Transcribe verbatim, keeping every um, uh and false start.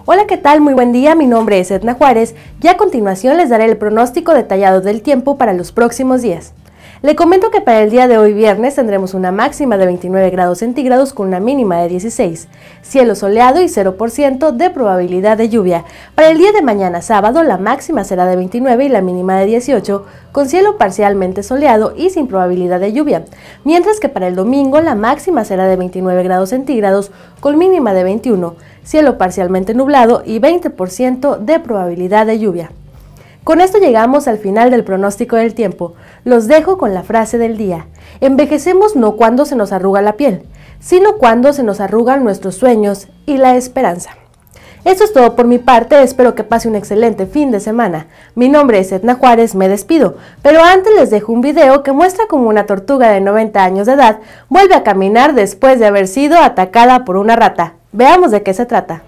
Hola, ¿qué tal? Muy buen día, mi nombre es Edna Juárez y a continuación les daré el pronóstico detallado del tiempo para los próximos días. Le comento que para el día de hoy viernes tendremos una máxima de veintinueve grados centígrados con una mínima de dieciséis, cielo soleado y cero por ciento de probabilidad de lluvia. Para el día de mañana sábado la máxima será de veintinueve y la mínima de dieciocho, con cielo parcialmente soleado y sin probabilidad de lluvia, mientras que para el domingo la máxima será de veintinueve grados centígrados con mínima de veintiuno, cielo parcialmente nublado y veinte por ciento de probabilidad de lluvia. Con esto llegamos al final del pronóstico del tiempo. Los dejo con la frase del día. Envejecemos no cuando se nos arruga la piel, sino cuando se nos arrugan nuestros sueños y la esperanza. Esto es todo por mi parte, espero que pase un excelente fin de semana. Mi nombre es Edna Juárez, me despido, pero antes les dejo un video que muestra cómo una tortuga de noventa años de edad vuelve a caminar después de haber sido atacada por una rata. Veamos de qué se trata.